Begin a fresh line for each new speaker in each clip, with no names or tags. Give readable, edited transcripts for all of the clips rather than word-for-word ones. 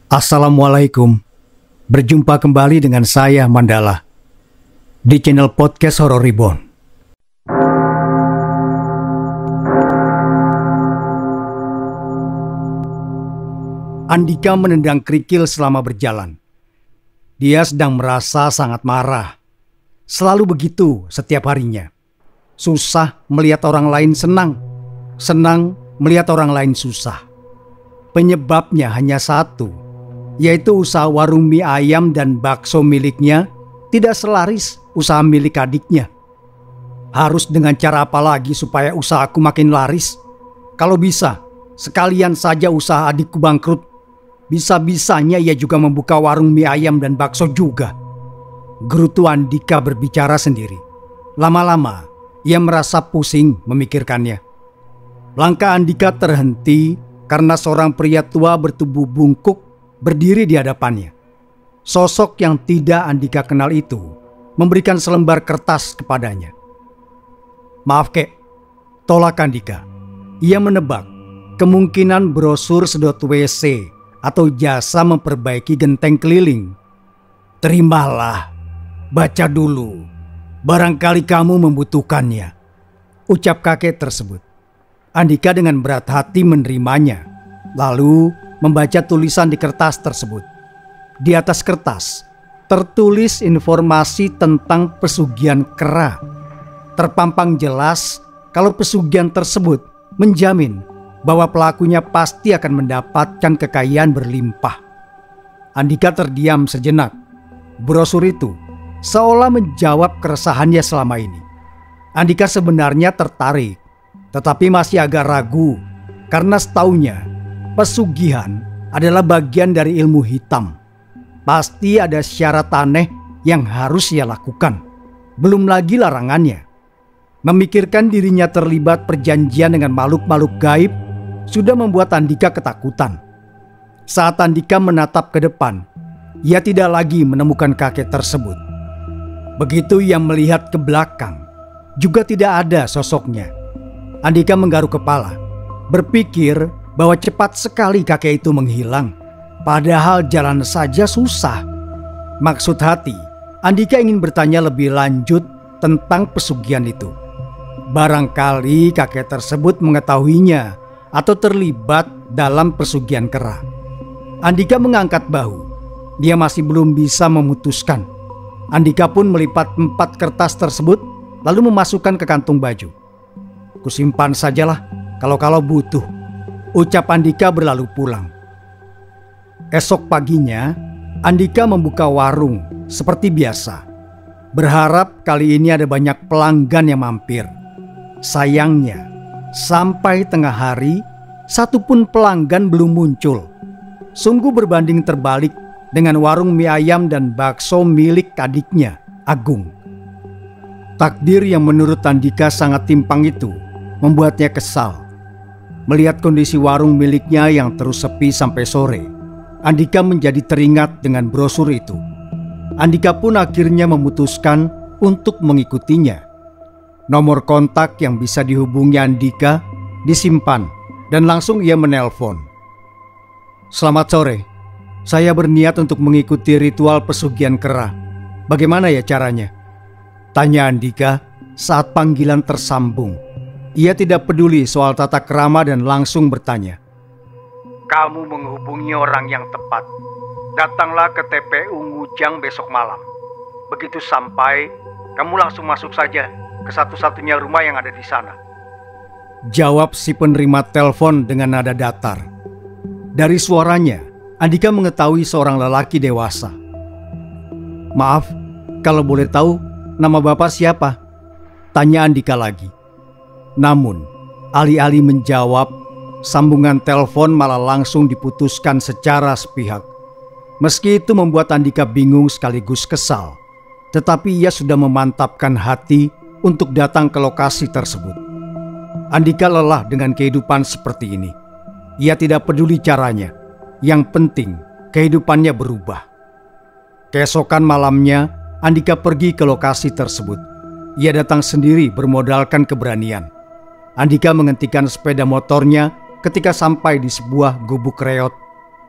Assalamualaikum. Berjumpa kembali dengan saya Mandala di channel podcast Horror Reborn. Andika menendang kerikil selama berjalan. Dia sedang merasa sangat marah. Selalu begitu setiap harinya. Susah melihat orang lain senang, senang melihat orang lain susah. Penyebabnya hanya satu, yaitu usaha warung mie ayam dan bakso miliknya tidak selaris usaha milik adiknya. Harus dengan cara apa lagi supaya usahaku makin laris? Kalau bisa, sekalian saja usaha adikku bangkrut. Bisa-bisanya ia juga membuka warung mie ayam dan bakso juga. Gerutu Andika berbicara sendiri. Lama-lama, ia merasa pusing memikirkannya. Langkah Andika terhenti karena seorang pria tua bertubuh bungkuk berdiri di hadapannya. Sosok yang tidak Andika kenal itu memberikan selembar kertas kepadanya. "Maaf kek," tolak Andika. Ia menebak kemungkinan brosur sedot WC atau jasa memperbaiki genteng keliling. "Terimalah, baca dulu. Barangkali kamu membutuhkannya," ucap kakek tersebut. Andika dengan berat hati menerimanya, lalu membaca tulisan di kertas tersebut. Di atas kertas tertulis informasi tentang pesugihan kera. Terpampang jelas kalau pesugihan tersebut menjamin bahwa pelakunya pasti akan mendapatkan kekayaan berlimpah. Andika terdiam sejenak. Brosur itu seolah menjawab keresahannya selama ini. Andika sebenarnya tertarik, tetapi masih agak ragu karena setaunya pesugihan adalah bagian dari ilmu hitam. Pasti ada syarat aneh yang harus ia lakukan. Belum lagi larangannya. Memikirkan dirinya terlibat perjanjian dengan makhluk-makhluk gaib sudah membuat Andika ketakutan. Saat Andika menatap ke depan, ia tidak lagi menemukan kakek tersebut. Begitu ia melihat ke belakang, juga tidak ada sosoknya. Andika menggaruk kepala, berpikir bahwa cepat sekali kakek itu menghilang, padahal jalan saja susah. Maksud hati, Andika ingin bertanya lebih lanjut tentang pesugihan itu. Barangkali kakek tersebut mengetahuinya atau terlibat dalam pesugihan kera. Andika mengangkat bahu. Dia masih belum bisa memutuskan. Andika pun melipat 4 kertas tersebut lalu memasukkan ke kantung baju. "Kusimpan sajalah kalau butuh," ucap Andika berlalu pulang. Esok paginya, Andika membuka warung seperti biasa. Berharap kali ini ada banyak pelanggan yang mampir. Sayangnya, sampai tengah hari, satupun pelanggan belum muncul. Sungguh berbanding terbalik dengan warung mie ayam dan bakso milik adiknya, Agung. Takdir yang menurut Andika sangat timpang itu membuatnya kesal. Melihat kondisi warung miliknya yang terus sepi sampai sore, Andika menjadi teringat dengan brosur itu. Andika pun akhirnya memutuskan untuk mengikutinya. Nomor kontak yang bisa dihubungi Andika disimpan dan langsung ia menelpon. "Selamat sore, saya berniat untuk mengikuti ritual pesugihan kera. Bagaimana ya caranya?" tanya Andika saat panggilan tersambung. Ia tidak peduli soal tata krama dan langsung bertanya. "Kamu menghubungi orang yang tepat. Datanglah ke TPU Ngujang besok malam. Begitu sampai, kamu langsung masuk saja ke satu-satunya rumah yang ada di sana," jawab si penerima telepon dengan nada datar. Dari suaranya, Andika mengetahui seorang lelaki dewasa. "Maaf, kalau boleh tahu nama Bapak siapa?" tanya Andika lagi. Namun, alih-alih menjawab, sambungan telepon malah langsung diputuskan secara sepihak. Meski itu membuat Andika bingung sekaligus kesal, tetapi ia sudah memantapkan hati untuk datang ke lokasi tersebut. Andika lelah dengan kehidupan seperti ini. Ia tidak peduli caranya. Yang penting, kehidupannya berubah. Keesokan malamnya, Andika pergi ke lokasi tersebut. Ia datang sendiri bermodalkan keberanian. Andika menghentikan sepeda motornya ketika sampai di sebuah gubuk reot.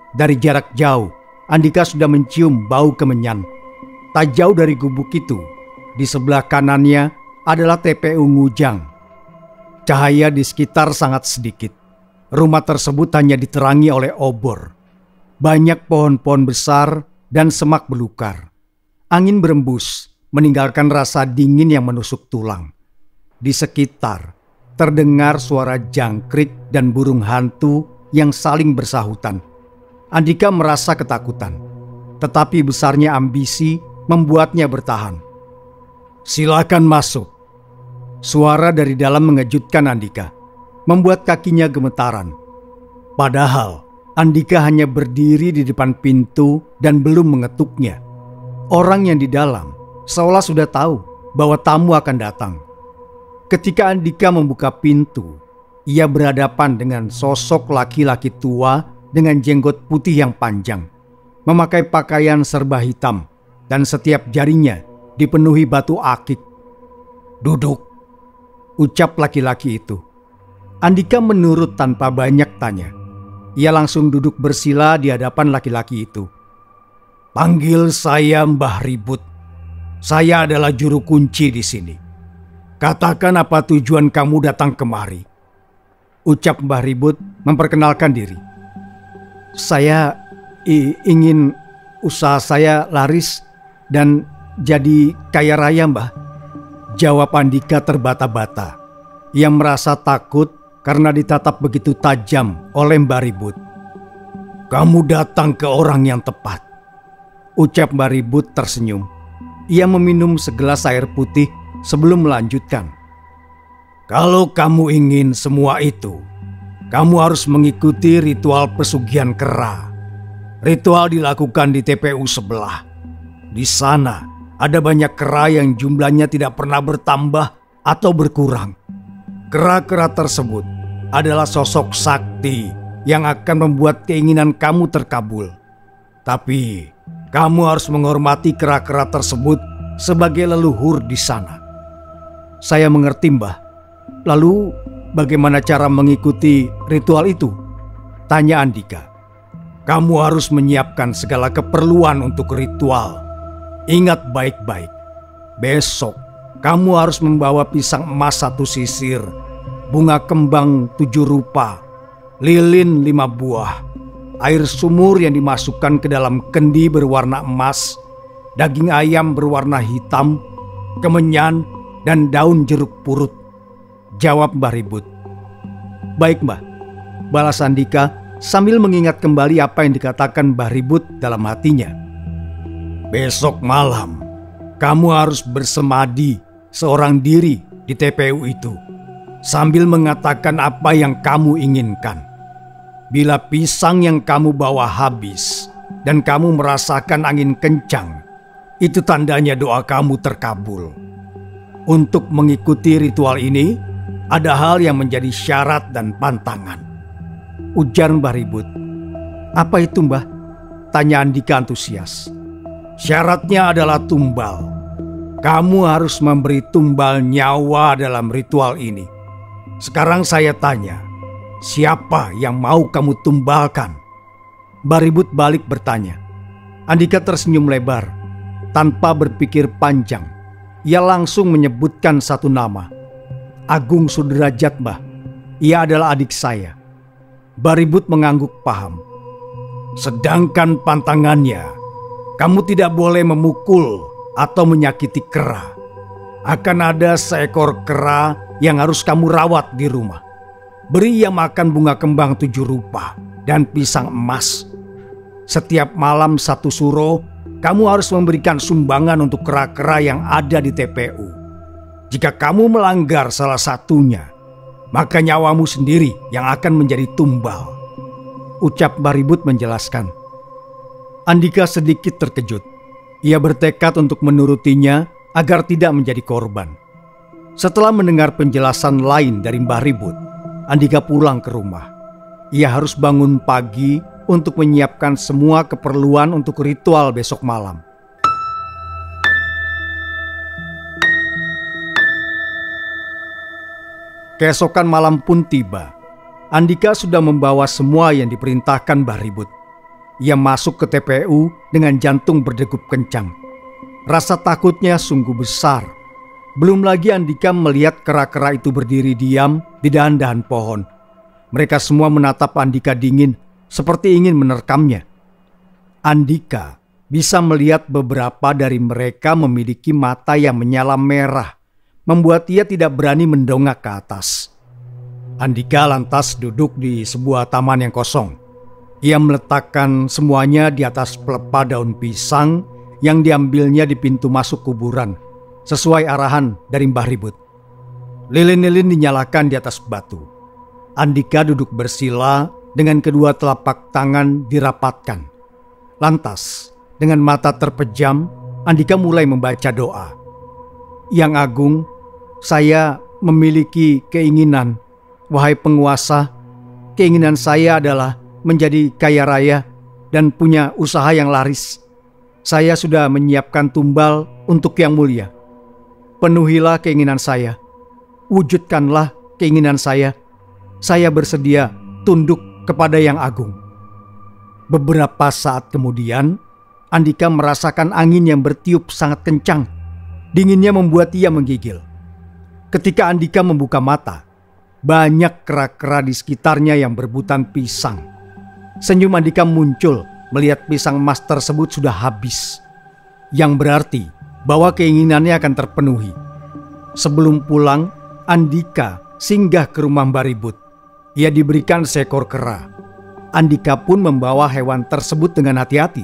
Dari jarak jauh, Andika sudah mencium bau kemenyan. Tak jauh dari gubuk itu, di sebelah kanannya adalah TPU Ngujang. Cahaya di sekitar sangat sedikit. Rumah tersebut hanya diterangi oleh obor. Banyak pohon-pohon besar dan semak belukar. Angin berembus, meninggalkan rasa dingin yang menusuk tulang. Di sekitar, terdengar suara jangkrik dan burung hantu yang saling bersahutan. Andika merasa ketakutan, tetapi besarnya ambisi membuatnya bertahan. "Silakan masuk." Suara dari dalam mengejutkan Andika, membuat kakinya gemetaran. Padahal Andika hanya berdiri di depan pintu dan belum mengetuknya. Orang yang di dalam seolah sudah tahu bahwa tamu akan datang. Ketika Andika membuka pintu, ia berhadapan dengan sosok laki-laki tua dengan jenggot putih yang panjang, memakai pakaian serba hitam, dan setiap jarinya dipenuhi batu akik. "Duduk," ucap laki-laki itu. Andika menurut tanpa banyak tanya. Ia langsung duduk bersila di hadapan laki-laki itu. "Panggil saya Mbah Ribut. Saya adalah juru kunci di sini. Katakan apa tujuan kamu datang kemari," ucap Mbah Ribut memperkenalkan diri. "Saya ingin usaha saya laris dan jadi kaya raya, Mbah," jawab Andika terbata-bata. Ia merasa takut karena ditatap begitu tajam oleh Mbah Ribut. "Kamu datang ke orang yang tepat," ucap Mbah Ribut tersenyum. Ia meminum segelas air putih sebelum melanjutkan. "Kalau kamu ingin semua itu, kamu harus mengikuti ritual pesugihan kera. Ritual dilakukan di TPU sebelah. Di sana ada banyak kera yang jumlahnya tidak pernah bertambah atau berkurang. Kera-kera tersebut adalah sosok sakti yang akan membuat keinginan kamu terkabul. Tapi kamu harus menghormati kera-kera tersebut sebagai leluhur di sana." "Saya mengerti, Mbah. Lalu bagaimana cara mengikuti ritual itu?" tanya Andika. "Kamu harus menyiapkan segala keperluan untuk ritual. Ingat baik-baik. Besok kamu harus membawa pisang emas 1 sisir, bunga kembang 7 rupa, lilin 5 buah, air sumur yang dimasukkan ke dalam kendi berwarna emas, daging ayam berwarna hitam, kemenyan, dan daun jeruk purut," jawab Mbah Ribut. "Baik, Mbah," balas Andika sambil mengingat kembali apa yang dikatakan Mbah Ribut dalam hatinya. "Besok malam kamu harus bersemadi seorang diri di TPU itu sambil mengatakan apa yang kamu inginkan. Bila pisang yang kamu bawa habis dan kamu merasakan angin kencang, itu tandanya doa kamu terkabul. Untuk mengikuti ritual ini, ada hal yang menjadi syarat dan pantangan," ujar Mbah Ribut. "Apa itu, Mbah?" tanya Andika antusias. "Syaratnya adalah tumbal. Kamu harus memberi tumbal nyawa dalam ritual ini. Sekarang saya tanya, siapa yang mau kamu tumbalkan?" Mbah Ribut balik bertanya. Andika tersenyum lebar. Tanpa berpikir panjang, ia langsung menyebutkan satu nama. "Agung Sudrajat, Mbah. Ia adalah adik saya." Mbah Ribut mengangguk paham. "Sedangkan pantangannya, kamu tidak boleh memukul atau menyakiti kera. Akan ada seekor kera yang harus kamu rawat di rumah. Beri ia makan bunga kembang 7 rupa dan pisang emas. Setiap malam 1 suro, kamu harus memberikan sumbangan untuk kera-kera yang ada di TPU. Jika kamu melanggar salah satunya, maka nyawamu sendiri yang akan menjadi tumbal," ucap Mbah Ribut menjelaskan. Andika sedikit terkejut. Ia bertekad untuk menurutinya agar tidak menjadi korban. Setelah mendengar penjelasan lain dari Mbah Ribut, Andika pulang ke rumah. Ia harus bangun pagi untuk menyiapkan semua keperluan untuk ritual besok malam. Keesokan malam pun tiba. Andika sudah membawa semua yang diperintahkan Mbah Ribut. ia masuk ke TPU dengan jantung berdegup kencang. Rasa takutnya sungguh besar. Belum lagi Andika melihat kera-kera itu berdiri diam di dahan-dahan pohon. Mereka semua menatap Andika dingin, seperti ingin menerkamnya. Andika bisa melihat beberapa dari mereka memiliki mata yang menyala merah, membuat ia tidak berani mendongak ke atas. Andika lantas duduk di sebuah taman yang kosong. Ia meletakkan semuanya di atas pelepah daun pisang yang diambilnya di pintu masuk kuburan, sesuai arahan dari Mbah Ribut. Lilin-lilin dinyalakan di atas batu. Andika duduk bersila dengan kedua telapak tangan dirapatkan. Lantas, dengan mata terpejam, Andika mulai membaca doa. Yang Agung, saya memiliki keinginan. Wahai penguasa, keinginan saya adalah menjadi kaya raya dan punya usaha yang laris. Saya sudah menyiapkan tumbal untuk Yang Mulia. Penuhilah keinginan saya. Wujudkanlah keinginan saya. Saya bersedia tunduk kepada Yang Agung. Beberapa saat kemudian, Andika merasakan angin yang bertiup sangat kencang. Dinginnya membuat ia menggigil. Ketika Andika membuka mata, banyak kera-kera di sekitarnya yang berebutan pisang. Senyum Andika muncul melihat pisang emas tersebut sudah habis, yang berarti bahwa keinginannya akan terpenuhi. Sebelum pulang, Andika singgah ke rumah Mbah Ribut. Ia diberikan seekor kera. Andika pun membawa hewan tersebut dengan hati-hati.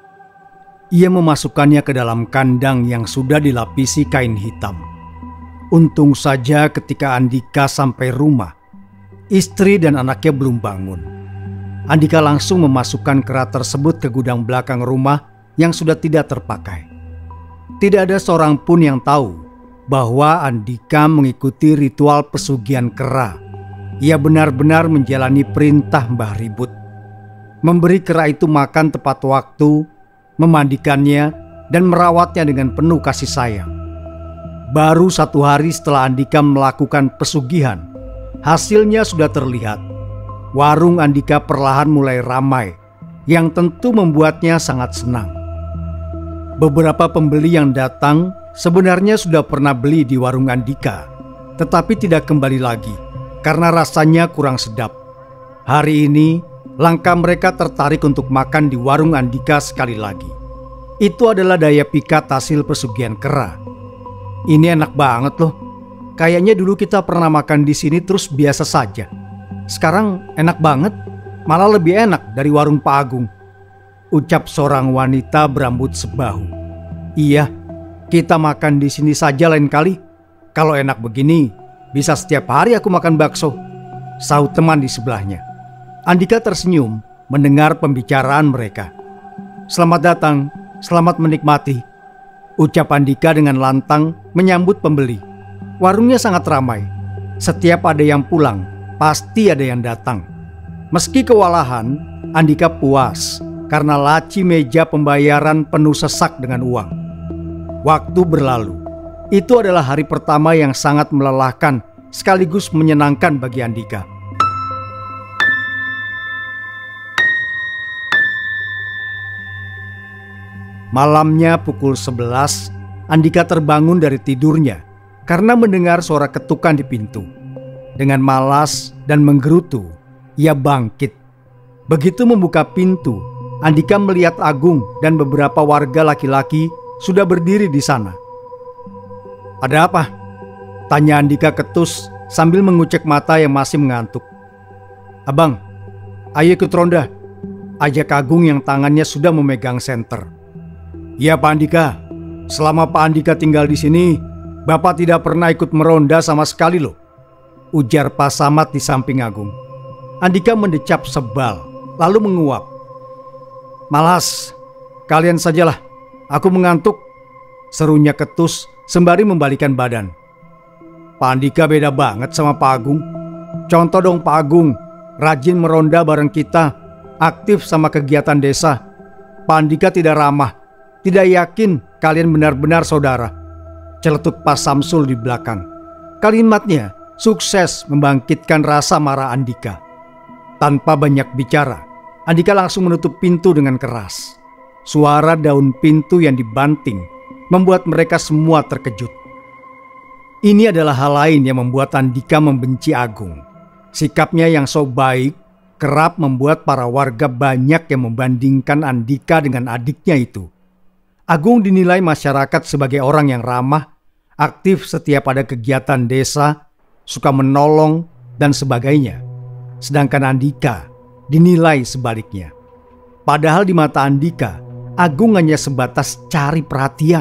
Ia memasukkannya ke dalam kandang yang sudah dilapisi kain hitam. Untung saja ketika Andika sampai rumah, istri dan anaknya belum bangun. Andika langsung memasukkan kera tersebut ke gudang belakang rumah yang sudah tidak terpakai. Tidak ada seorang pun yang tahu bahwa Andika mengikuti ritual pesugihan kera. Ia benar-benar menjalani perintah Mbah Ribut. Memberi kera itu makan tepat waktu, memandikannya, dan merawatnya dengan penuh kasih sayang. Baru 1 hari setelah Andika melakukan pesugihan, hasilnya sudah terlihat. Warung Andika perlahan mulai ramai, yang tentu membuatnya sangat senang. Beberapa pembeli yang datang sebenarnya sudah pernah beli di warung Andika, tetapi tidak kembali lagi karena rasanya kurang sedap. Hari ini, langkah mereka tertarik untuk makan di warung Andika sekali lagi. Itu adalah daya pikat hasil pesugihan kera. Ini enak banget loh. Kayaknya dulu kita pernah makan di sini terus biasa saja. Sekarang enak banget, malah lebih enak dari warung Pak Agung, ucap seorang wanita berambut sebahu. Iya, kita makan di sini saja lain kali. Kalau enak begini, bisa setiap hari aku makan bakso, sahut teman di sebelahnya. Andika tersenyum mendengar pembicaraan mereka. Selamat datang, selamat menikmati, ucap Andika dengan lantang menyambut pembeli. Warungnya sangat ramai. Setiap ada yang pulang, pasti ada yang datang. Meski kewalahan, Andika puas karena laci meja pembayaran penuh sesak dengan uang. Waktu berlalu. Itu adalah hari pertama yang sangat melelahkan sekaligus menyenangkan bagi Andika. Malamnya pukul 11, Andika terbangun dari tidurnya karena mendengar suara ketukan di pintu. Dengan malas dan menggerutu, ia bangkit. Begitu membuka pintu, Andika melihat Agung dan beberapa warga laki-laki sudah berdiri di sana. Ada apa? Tanya Andika ketus sambil mengucek mata yang masih mengantuk. Abang, ayo ikut ronda, ajak Agung yang tangannya sudah memegang senter. Ya Pak Andika, selama Pak Andika tinggal di sini, Bapak tidak pernah ikut meronda sama sekali loh, ujar Pak Samad di samping Agung. Andika mendecap sebal, lalu menguap. Malas, kalian sajalah, aku mengantuk, serunya ketus sembari membalikan badan. Pak Andika beda banget sama Pak Agung. Contoh dong Pak Agung, rajin meronda bareng kita, aktif sama kegiatan desa. Pak Andika tidak ramah, tidak yakin kalian benar-benar saudara, celetuk Pak Samsul di belakang. Kalimatnya sukses membangkitkan rasa marah Andika. Tanpa banyak bicara, Andika langsung menutup pintu dengan keras. Suara daun pintu yang dibanting membuat mereka semua terkejut. Ini adalah hal lain yang membuat Andika membenci Agung. Sikapnya yang so baik kerap membuat para warga banyak yang membandingkan Andika dengan adiknya itu. Agung dinilai masyarakat sebagai orang yang ramah, aktif setiap ada kegiatan desa, suka menolong, dan sebagainya. Sedangkan Andika dinilai sebaliknya. Padahal di mata Andika, Agung hanya sebatas cari perhatian.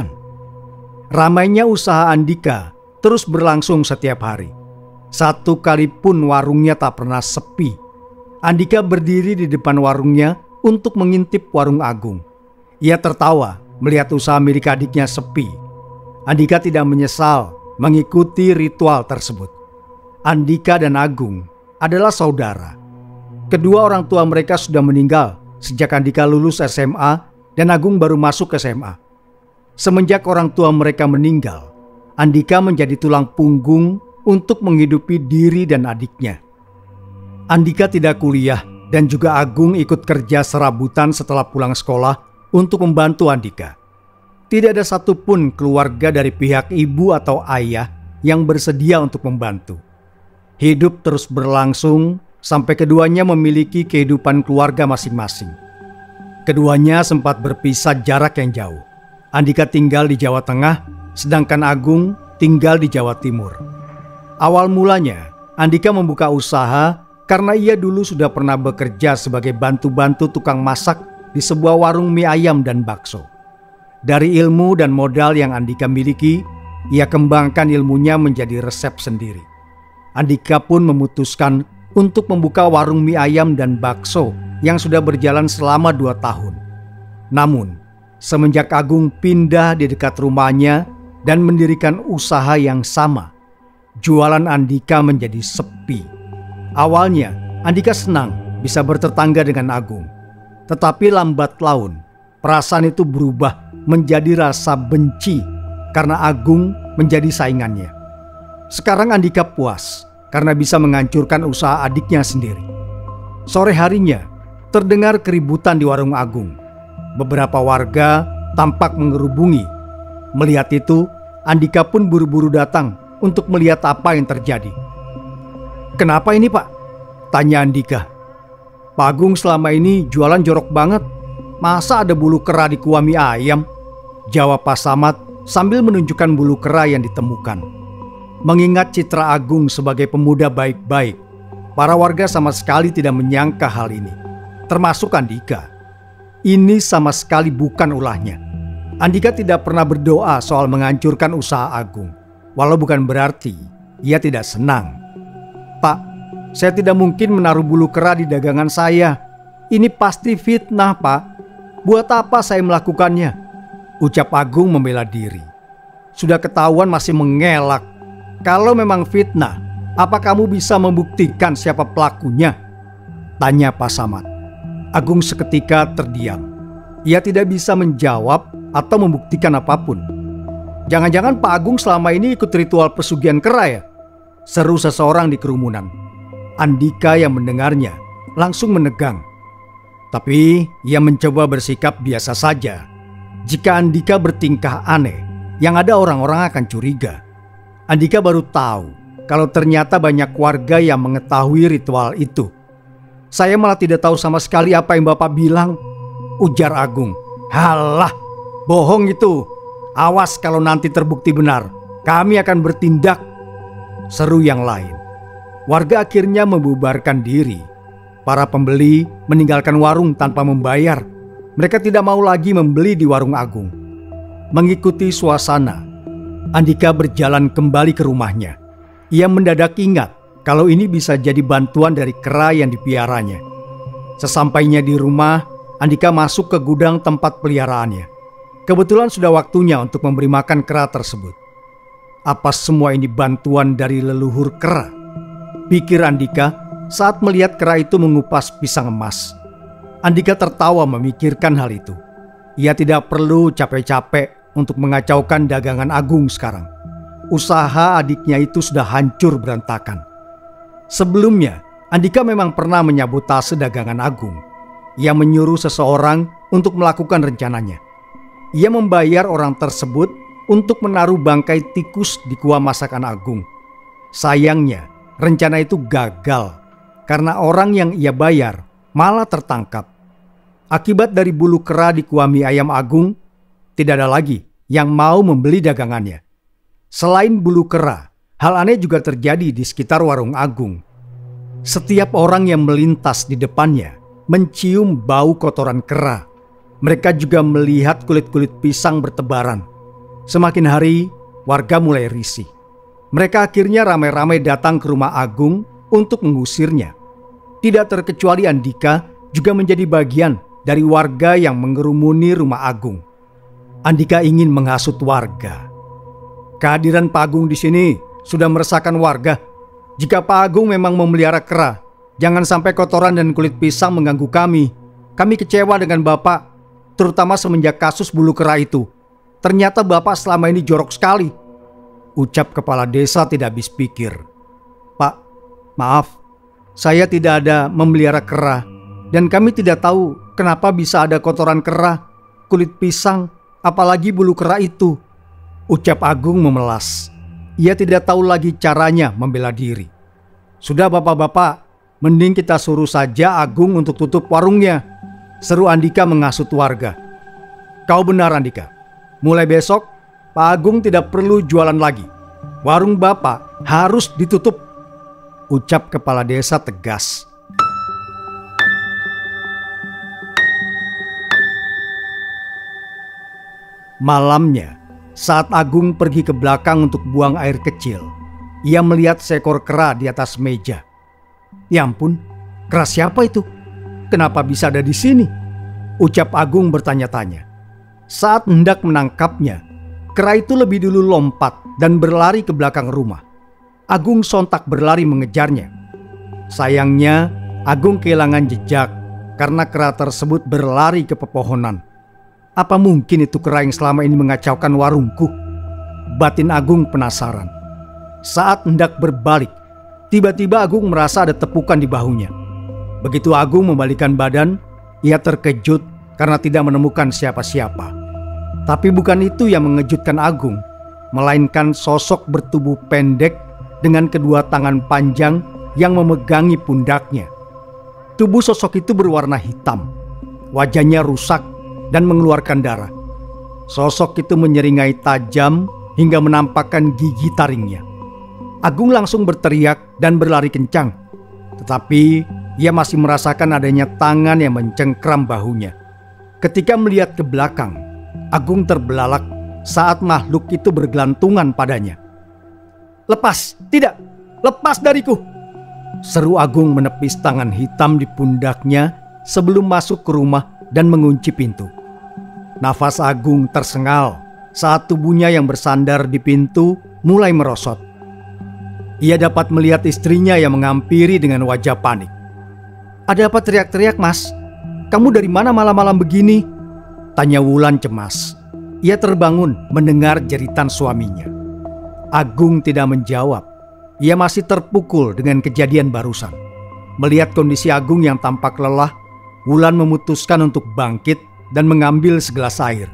Ramainya usaha Andika terus berlangsung setiap hari. Satu kali pun warungnya tak pernah sepi. Andika berdiri di depan warungnya untuk mengintip warung Agung. Ia tertawa melihat usaha milik adiknya sepi. Andika tidak menyesal mengikuti ritual tersebut. Andika dan Agung adalah saudara. Kedua orang tua mereka sudah meninggal sejak Andika lulus SMA dan Agung baru masuk SMA. Semenjak orang tua mereka meninggal, Andika menjadi tulang punggung untuk menghidupi diri dan adiknya. Andika tidak kuliah dan juga Agung ikut kerja serabutan setelah pulang sekolah untuk membantu Andika. Tidak ada satupun keluarga dari pihak ibu atau ayah yang bersedia untuk membantu. Hidup terus berlangsung sampai keduanya memiliki kehidupan keluarga masing-masing. Keduanya sempat berpisah jarak yang jauh. Andika tinggal di Jawa Tengah, sedangkan Agung tinggal di Jawa Timur. Awal mulanya, Andika membuka usaha karena ia dulu sudah pernah bekerja sebagai bantu-bantu tukang masak di sebuah warung mie ayam dan bakso. Dari ilmu dan modal yang Andika miliki, ia kembangkan ilmunya menjadi resep sendiri. Andika pun memutuskan untuk membuka warung mie ayam dan bakso yang sudah berjalan selama 2 tahun. Namun, semenjak Agung pindah di dekat rumahnya dan mendirikan usaha yang sama, jualan Andika menjadi sepi. Awalnya, Andika senang bisa bertetangga dengan Agung. Tetapi lambat laun, perasaan itu berubah menjadi rasa benci karena Agung menjadi saingannya. Sekarang Andika puas karena bisa menghancurkan usaha adiknya sendiri. Sore harinya, terdengar keributan di warung Agung. Beberapa warga tampak mengerubungi. Melihat itu, Andika pun buru-buru datang untuk melihat apa yang terjadi. "Kenapa ini, Pak?" tanya Andika. "Pak Agung selama ini jualan jorok banget. Masa ada bulu kera di kuah mie ayam?" jawab Pak Samad sambil menunjukkan bulu kera yang ditemukan. Mengingat citra Agung sebagai pemuda baik-baik, para warga sama sekali tidak menyangka hal ini, termasuk Andika. Ini sama sekali bukan ulahnya. Andika tidak pernah berdoa soal menghancurkan usaha Agung, walau bukan berarti ia tidak senang. "Pak, saya tidak mungkin menaruh bulu kera di dagangan saya. Ini pasti fitnah, Pak. Buat apa saya melakukannya?" ucap Agung membela diri. "Sudah ketahuan masih mengelak. Kalau memang fitnah, apa kamu bisa membuktikan siapa pelakunya?" tanya Pak Samad. Agung seketika terdiam. Ia tidak bisa menjawab atau membuktikan apapun. "Jangan-jangan Pak Agung selama ini ikut ritual pesugihan kera ya?" seru seseorang di kerumunan. Andika yang mendengarnya langsung menegang. Tapi ia mencoba bersikap biasa saja. Jika Andika bertingkah aneh, yang ada orang-orang akan curiga. Andika baru tahu kalau ternyata banyak warga yang mengetahui ritual itu. "Saya malah tidak tahu sama sekali apa yang Bapak bilang," ujar Agung. "Halah, bohong itu. Awas kalau nanti terbukti benar, kami akan bertindak," seru yang lain. Warga akhirnya membubarkan diri. Para pembeli meninggalkan warung tanpa membayar. Mereka tidak mau lagi membeli di warung Agung. Mengikuti suasana, Andika berjalan kembali ke rumahnya. Ia mendadak ingat kalau ini bisa jadi bantuan dari kera yang dipiaranya. Sesampainya di rumah, Andika masuk ke gudang tempat peliharaannya. Kebetulan sudah waktunya untuk memberi makan kera tersebut. Apa semua ini bantuan dari leluhur kera? Pikir Andika saat melihat kera itu mengupas pisang emas. Andika tertawa memikirkan hal itu. Ia tidak perlu capek-capek untuk mengacaukan dagangan Agung sekarang. Usaha adiknya itu sudah hancur berantakan. Sebelumnya, Andika memang pernah menyabotase dagangan Agung. Ia menyuruh seseorang untuk melakukan rencananya. Ia membayar orang tersebut untuk menaruh bangkai tikus di gua masakan Agung. Sayangnya, rencana itu gagal karena orang yang ia bayar malah tertangkap. Akibat dari bulu kera di kuah mie ayam Agung, tidak ada lagi yang mau membeli dagangannya. Selain bulu kera, hal aneh juga terjadi di sekitar warung Agung. Setiap orang yang melintas di depannya mencium bau kotoran kera. Mereka juga melihat kulit-kulit pisang bertebaran. Semakin hari, warga mulai risih. Mereka akhirnya ramai-ramai datang ke rumah Agung untuk mengusirnya. Tidak terkecuali Andika juga menjadi bagian dari warga yang mengerumuni rumah Agung. Andika ingin menghasut warga. Kehadiran Pak Agung di sini sudah meresahkan warga. Jika Pak Agung memang memelihara kera, jangan sampai kotoran dan kulit pisang mengganggu kami. Kami kecewa dengan Bapak, terutama semenjak kasus bulu kera itu. Ternyata Bapak selama ini jorok sekali, ucap kepala desa tidak habis pikir. Pak, maaf, saya tidak ada memelihara kera, dan kami tidak tahu kenapa bisa ada kotoran kera, kulit pisang, apalagi bulu kera itu, ucap Agung memelas. Ia tidak tahu lagi caranya membela diri. Sudah bapak-bapak, mending kita suruh saja Agung untuk tutup warungnya, seru Andika menghasut warga. Kau benar Andika, mulai besok Pak Agung tidak perlu jualan lagi. Warung Bapak harus ditutup, ucap kepala desa tegas. Malamnya, saat Agung pergi ke belakang untuk buang air kecil, ia melihat seekor kera di atas meja. Ya ampun, kera siapa itu? Kenapa bisa ada di sini? Ucap Agung bertanya-tanya. Saat hendak menangkapnya, kera itu lebih dulu lompat dan berlari ke belakang rumah. Agung sontak berlari mengejarnya. Sayangnya, Agung kehilangan jejak karena kera tersebut berlari ke pepohonan. Apa mungkin itu kera yang selama ini mengacaukan warungku? Batin Agung penasaran. Saat hendak berbalik, tiba-tiba Agung merasa ada tepukan di bahunya. Begitu Agung membalikkan badan, ia terkejut karena tidak menemukan siapa-siapa. Tapi bukan itu yang mengejutkan Agung, melainkan sosok bertubuh pendek dengan kedua tangan panjang yang memegangi pundaknya. Tubuh sosok itu berwarna hitam, wajahnya rusak dan mengeluarkan darah. Sosok itu menyeringai tajam hingga menampakkan gigi taringnya. Agung langsung berteriak dan berlari kencang, tetapi ia masih merasakan adanya tangan yang mencengkram bahunya. Ketika melihat ke belakang, Agung terbelalak saat makhluk itu bergelantungan padanya. Lepas, tidak, lepas dariku, seru Agung menepis tangan hitam di pundaknya sebelum masuk ke rumah dan mengunci pintu. Nafas Agung tersengal saat tubuhnya yang bersandar di pintu mulai merosot. Ia dapat melihat istrinya yang menghampiri dengan wajah panik. Ada apa teriak-teriak, Mas? Kamu dari mana malam-malam begini? Tanya Wulan cemas. Ia terbangun mendengar jeritan suaminya. Agung tidak menjawab. Ia masih terpukul dengan kejadian barusan. Melihat kondisi Agung yang tampak lelah, Wulan memutuskan untuk bangkit dan mengambil segelas air.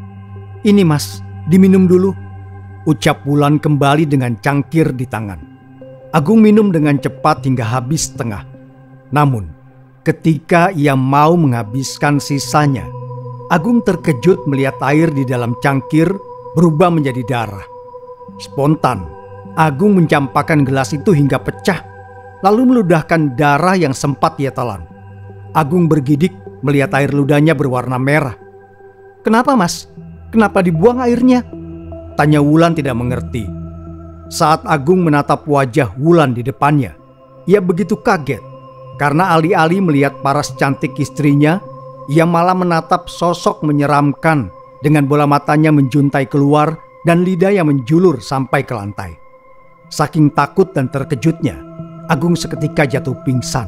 Ini Mas, diminum dulu, ucap Wulan kembali dengan cangkir di tangan. Agung minum dengan cepat hingga habis setengah. Namun, ketika ia mau menghabiskan sisanya, Agung terkejut melihat air di dalam cangkir berubah menjadi darah. Spontan, Agung mencampakkan gelas itu hingga pecah, lalu meludahkan darah yang sempat ia telan. Agung bergidik melihat air ludahnya berwarna merah. Kenapa Mas? Kenapa dibuang airnya? Tanya Wulan tidak mengerti. Saat Agung menatap wajah Wulan di depannya, ia begitu kaget karena alih-alih melihat paras cantik istrinya, ia malah menatap sosok menyeramkan dengan bola matanya menjuntai keluar dan lidah yang menjulur sampai ke lantai. Saking takut dan terkejutnya, Agung seketika jatuh pingsan.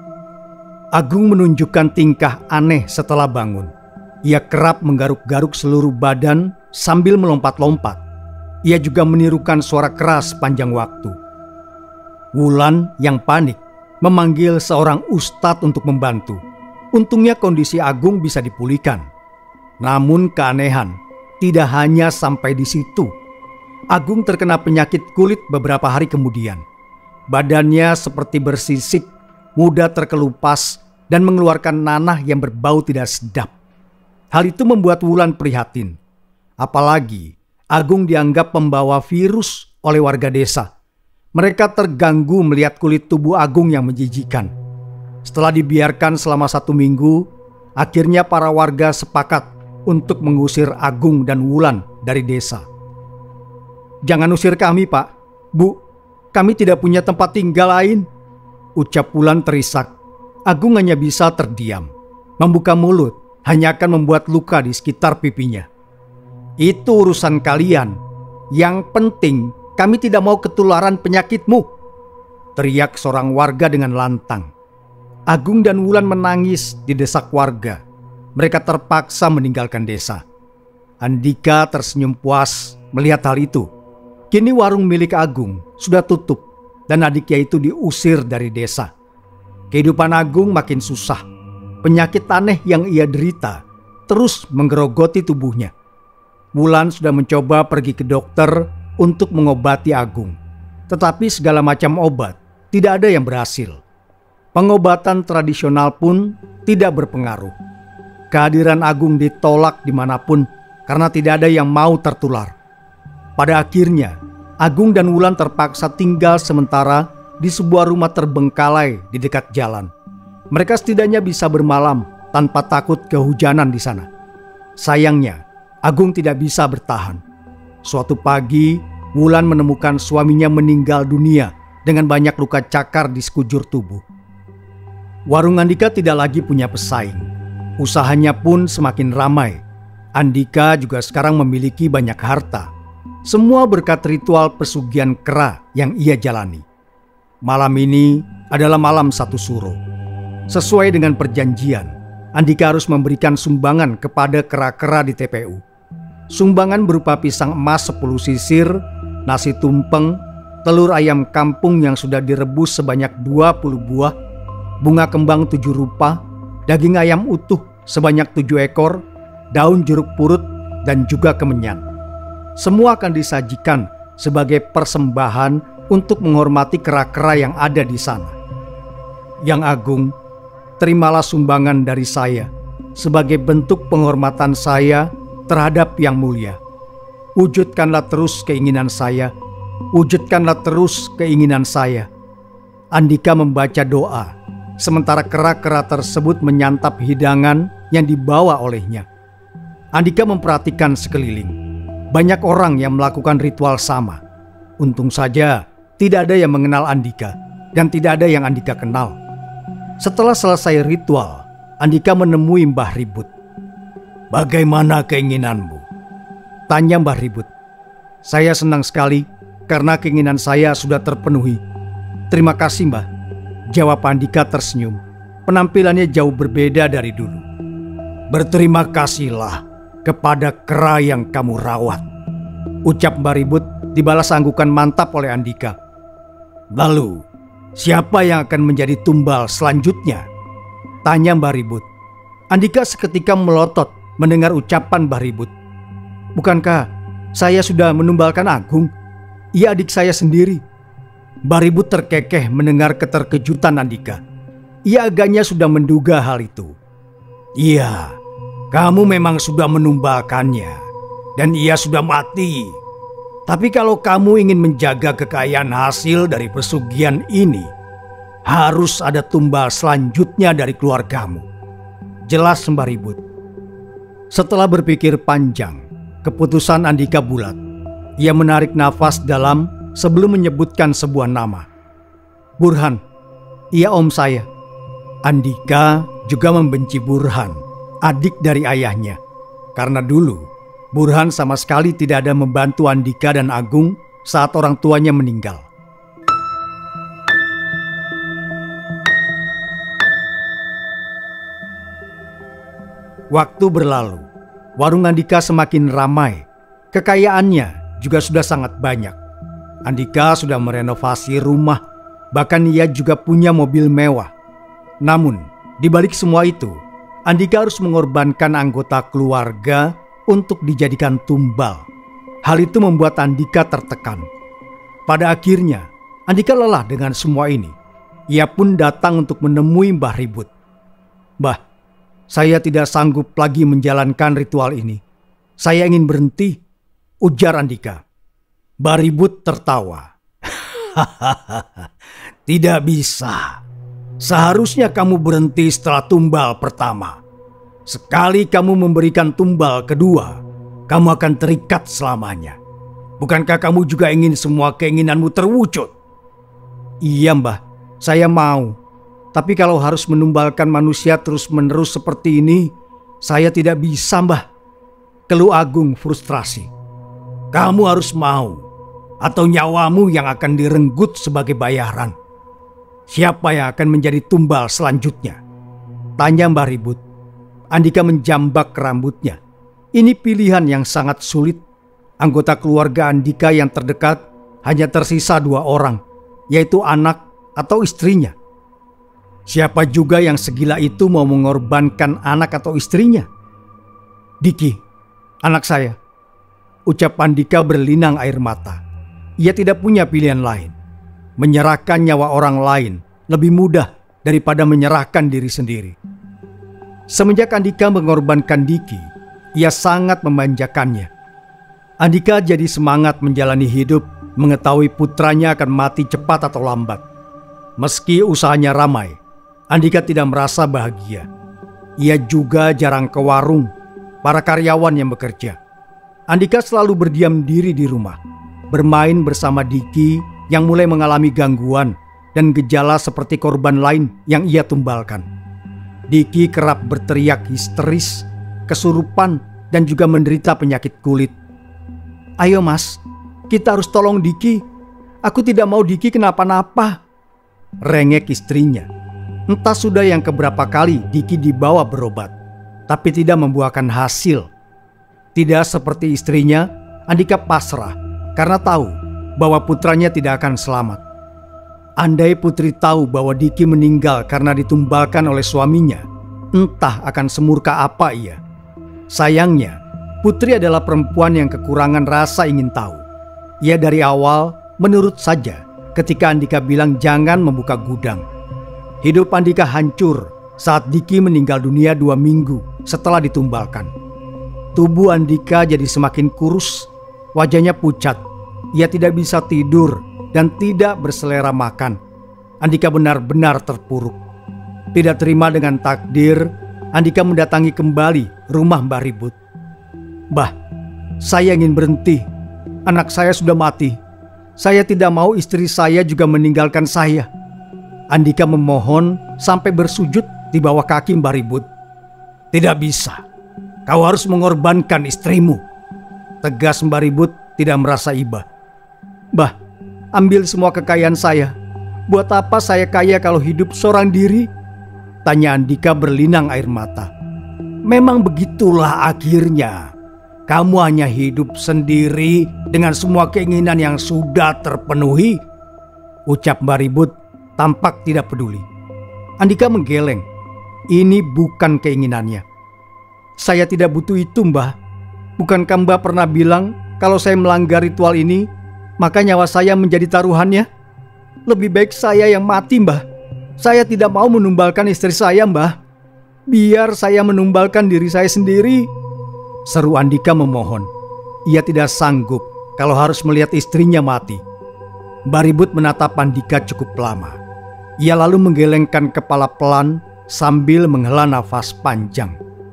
Agung menunjukkan tingkah aneh setelah bangun. Ia kerap menggaruk-garuk seluruh badan sambil melompat-lompat. Ia juga menirukan suara keras panjang waktu. Wulan yang panik memanggil seorang ustadz untuk membantu. Untungnya kondisi Agung bisa dipulihkan. Namun keanehan tidak hanya sampai di situ. Agung terkena penyakit kulit beberapa hari kemudian. Badannya seperti bersisik, mudah terkelupas, dan mengeluarkan nanah yang berbau tidak sedap. Hal itu membuat Wulan prihatin. Apalagi Agung dianggap pembawa virus oleh warga desa. Mereka terganggu melihat kulit tubuh Agung yang menjijikan. Setelah dibiarkan selama 1 minggu, akhirnya para warga sepakat untuk mengusir Agung dan Wulan dari desa. "Jangan usir kami, Pak. Bu, kami tidak punya tempat tinggal lain," ucap Wulan terisak. Agung hanya bisa terdiam. Membuka mulut hanya akan membuat luka di sekitar pipinya. "Itu urusan kalian. Yang penting kami tidak mau ketularan penyakitmu," teriak seorang warga dengan lantang. Agung dan Wulan menangis didesak warga. Mereka terpaksa meninggalkan desa. Andika tersenyum puas melihat hal itu. Kini warung milik Agung sudah tutup dan adiknya itu diusir dari desa. Kehidupan Agung makin susah. Penyakit aneh yang ia derita terus menggerogoti tubuhnya. Wulan sudah mencoba pergi ke dokter untuk mengobati Agung. Tetapi segala macam obat tidak ada yang berhasil. Pengobatan tradisional pun tidak berpengaruh. Kehadiran Agung ditolak dimanapun karena tidak ada yang mau tertular. Pada akhirnya, Agung dan Wulan terpaksa tinggal sementara di sebuah rumah terbengkalai di dekat jalan. Mereka setidaknya bisa bermalam tanpa takut kehujanan di sana. Sayangnya, Agung tidak bisa bertahan. Suatu pagi, Wulan menemukan suaminya meninggal dunia dengan banyak luka cakar di sekujur tubuh. Warung Andika tidak lagi punya pesaing. Usahanya pun semakin ramai. Andika juga sekarang memiliki banyak harta. Semua berkat ritual pesugihan kera yang ia jalani. Malam ini adalah malam 1 Suro. Sesuai dengan perjanjian, Andika harus memberikan sumbangan kepada kera-kera di TPU. Sumbangan berupa pisang emas 10 sisir, nasi tumpeng, telur ayam kampung yang sudah direbus sebanyak 20 buah, bunga kembang 7 rupa, daging ayam utuh sebanyak 7 ekor, daun jeruk purut, dan juga kemenyan. Semua akan disajikan sebagai persembahan untuk menghormati kera-kera yang ada di sana. Yang Agung, terimalah sumbangan dari saya sebagai bentuk penghormatan saya terhadap Yang Mulia. Wujudkanlah terus keinginan saya, wujudkanlah terus keinginan saya. Andika membaca doa, sementara kera-kera tersebut menyantap hidangan yang dibawa olehnya. Andika memperhatikan sekeliling. Banyak orang yang melakukan ritual sama. Untung saja tidak ada yang mengenal Andika dan tidak ada yang Andika kenal. Setelah selesai ritual, Andika menemui Mbah Ribut. "Bagaimana keinginanmu?" tanya Mbah Ribut. "Saya senang sekali karena keinginan saya sudah terpenuhi." "Terima kasih, Mbah," jawab Andika tersenyum. Penampilannya jauh berbeda dari dulu. "Berterima kasihlah kepada kera yang kamu rawat," ucap Mbah Ribut dibalas anggukan mantap oleh Andika. "Lalu, siapa yang akan menjadi tumbal selanjutnya?" tanya Mbah Ribut. Andika seketika melotot mendengar ucapan Mbah Ribut. "Bukankah saya sudah menumbalkan Agung? Ia adik saya sendiri." Mbah Ribut terkekeh mendengar keterkejutan Andika. Ia agaknya sudah menduga hal itu. "Iya, kamu memang sudah menumbalkannya dan ia sudah mati. Tapi kalau kamu ingin menjaga kekayaan hasil dari pesugihan ini, harus ada tumbal selanjutnya dari keluargamu," jelas Mbah Ribut. Setelah berpikir panjang, keputusan Andika bulat. Ia menarik nafas dalam sebelum menyebutkan sebuah nama. "Burhan, ia om saya." Andika juga membenci Burhan, adik dari ayahnya. Karena dulu Burhan sama sekali tidak ada membantu Andika dan Agung saat orang tuanya meninggal. Waktu berlalu, warung Andika semakin ramai. Kekayaannya juga sudah sangat banyak. Andika sudah merenovasi rumah, bahkan ia juga punya mobil mewah. Namun, di balik semua itu, Andika harus mengorbankan anggota keluarga untuk dijadikan tumbal. Hal itu membuat Andika tertekan. Pada akhirnya, Andika lelah dengan semua ini. Ia pun datang untuk menemui Mbah Ribut. "Mbah, saya tidak sanggup lagi menjalankan ritual ini. Saya ingin berhenti," ujar Andika. Mbah Ribut tertawa. "Tidak bisa. Seharusnya kamu berhenti setelah tumbal pertama. Sekali kamu memberikan tumbal kedua, kamu akan terikat selamanya. Bukankah kamu juga ingin semua keinginanmu terwujud?" "Iya Mbah, saya mau. Tapi kalau harus menumbalkan manusia terus-menerus seperti ini, saya tidak bisa Mbah," keluh Agung frustrasi. "Kamu harus mau, atau nyawamu yang akan direnggut sebagai bayaran. Siapa yang akan menjadi tumbal selanjutnya?" tanya Mbah Ribut. Andika menjambak rambutnya. Ini pilihan yang sangat sulit. Anggota keluarga Andika yang terdekat hanya tersisa 2 orang, yaitu anak atau istrinya. Siapa juga yang segila itu mau mengorbankan anak atau istrinya? "Diki, anak saya," ucap Andika berlinang air mata. Ia tidak punya pilihan lain. Menyerahkan nyawa orang lain lebih mudah daripada menyerahkan diri sendiri. Semenjak Andika mengorbankan Diki, ia sangat memanjakannya. Andika jadi semangat menjalani hidup, mengetahui putranya akan mati cepat atau lambat. Meski usahanya ramai, Andika tidak merasa bahagia. Ia juga jarang ke warung, para karyawan yang bekerja. Andika selalu berdiam diri di rumah, bermain bersama Diki yang mulai mengalami gangguan dan gejala seperti korban lain yang ia tumbalkan. Diki kerap berteriak histeris, kesurupan, dan juga menderita penyakit kulit. "Ayo Mas, kita harus tolong Diki. Aku tidak mau Diki kenapa-napa," rengek istrinya. Entah sudah yang keberapa kali Diki dibawa berobat, tapi tidak membuahkan hasil. Tidak seperti istrinya, Andika pasrah karena tahu bahwa putranya tidak akan selamat. Andai putri tahu bahwa Diki meninggal karena ditumbalkan oleh suaminya, entah akan semurka apa ia. Sayangnya, putri adalah perempuan yang kekurangan rasa ingin tahu. Ia dari awal menurut saja ketika Andika bilang jangan membuka gudang. Hidup Andika hancur saat Diki meninggal dunia 2 minggu setelah ditumbalkan. Tubuh Andika jadi semakin kurus, wajahnya pucat. Ia tidak bisa tidur dan tidak berselera makan. Andika benar-benar terpuruk. Tidak terima dengan takdir, Andika mendatangi kembali rumah Mbah Ribut. "Mbah, saya ingin berhenti. Anak saya sudah mati. Saya tidak mau istri saya juga meninggalkan saya." Andika memohon sampai bersujud di bawah kaki Mbah Ribut. "Tidak bisa. Kau harus mengorbankan istrimu," tegas Mbah Ribut tidak merasa iba. "Mbah, ambil semua kekayaan saya. Buat apa saya kaya kalau hidup seorang diri?" tanya Andika berlinang air mata. "Memang begitulah akhirnya. Kamu hanya hidup sendiri dengan semua keinginan yang sudah terpenuhi," ucap Mbah Ribut tampak tidak peduli. Andika menggeleng. Ini bukan keinginannya. "Saya tidak butuh itu Mbah. Bukankah Mbah pernah bilang kalau saya melanggar ritual ini, maka nyawa saya menjadi taruhannya? Lebih baik saya yang mati Mbah. Saya tidak mau menumbalkan istri saya Mbah. Biar saya menumbalkan diri saya sendiri," seru Andika memohon. Ia tidak sanggup kalau harus melihat istrinya mati. Mbah Ribut menatap Andika cukup lama. Ia lalu menggelengkan kepala pelan sambil menghela nafas panjang.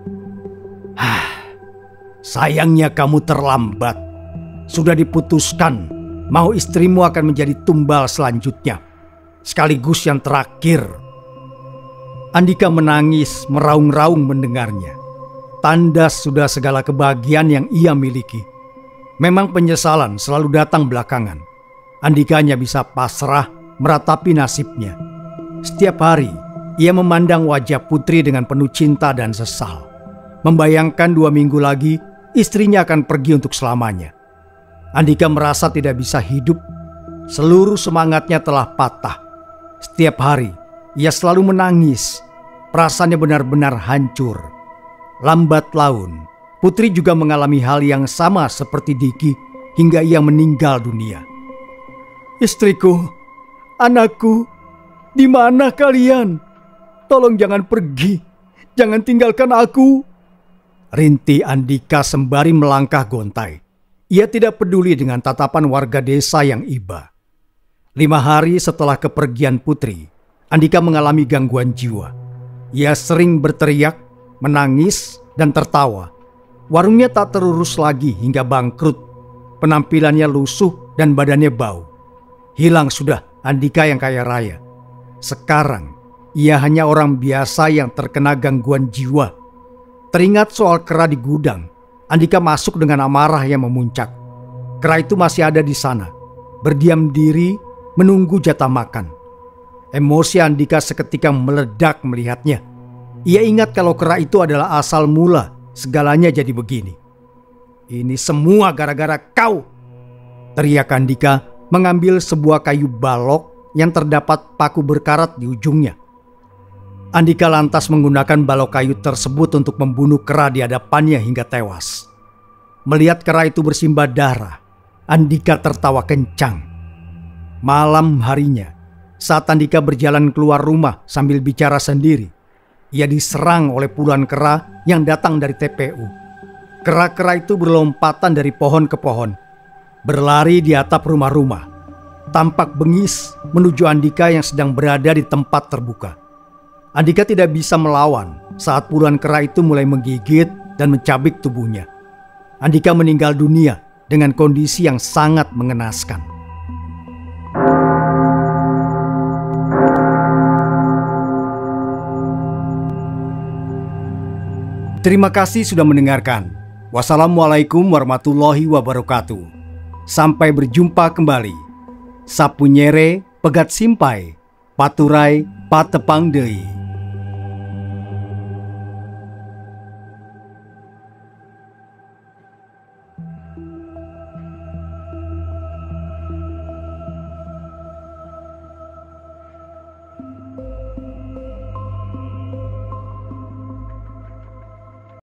"Sayangnya kamu terlambat. Sudah diputuskan mau istrimu akan menjadi tumbal selanjutnya, sekaligus yang terakhir." Andika menangis meraung-raung mendengarnya. Tandas sudah segala kebahagiaan yang ia miliki. Memang penyesalan selalu datang belakangan. Andika hanya bisa pasrah meratapi nasibnya. Setiap hari ia memandang wajah putri dengan penuh cinta dan sesal. Membayangkan 2 minggu lagi istrinya akan pergi untuk selamanya. Andika merasa tidak bisa hidup. Seluruh semangatnya telah patah. Setiap hari ia selalu menangis. Perasaannya benar-benar hancur. Lambat laun, Putri juga mengalami hal yang sama seperti Diki hingga ia meninggal dunia. Istriku, anakku, di mana kalian? Tolong jangan pergi, jangan tinggalkan aku. Rintih Andika sembari melangkah gontai. Ia tidak peduli dengan tatapan warga desa yang iba. 5 hari setelah kepergian Putri, Andika mengalami gangguan jiwa. Ia sering berteriak, menangis, dan tertawa. Warungnya tak terurus lagi hingga bangkrut. Penampilannya lusuh dan badannya bau. Hilang sudah Andika yang kaya raya. Sekarang, ia hanya orang biasa yang terkena gangguan jiwa. Teringat soal kera di gudang, Andika masuk dengan amarah yang memuncak. Kera itu masih ada di sana, berdiam diri menunggu jatah makan. Emosi Andika seketika meledak melihatnya. Ia ingat kalau kera itu adalah asal mula segalanya jadi begini. Ini semua gara-gara kau, teriak Andika mengambil sebuah kayu balok yang terdapat paku berkarat di ujungnya. Andika lantas menggunakan balok kayu tersebut untuk membunuh kera di hadapannya hingga tewas. Melihat kera itu bersimbah darah, Andika tertawa kencang. Malam harinya, saat Andika berjalan keluar rumah sambil bicara sendiri, ia diserang oleh puluhan kera yang datang dari TPU. Kera-kera itu berlompatan dari pohon ke pohon, berlari di atap rumah-rumah, tampak bengis menuju Andika yang sedang berada di tempat terbuka. Andika tidak bisa melawan saat puluhan kera itu mulai menggigit dan mencabik tubuhnya. Andika meninggal dunia dengan kondisi yang sangat mengenaskan. Terima kasih sudah mendengarkan. Wassalamualaikum warahmatullahi wabarakatuh. Sampai berjumpa kembali. Sapunyere pegat simpai, paturai patepang deui.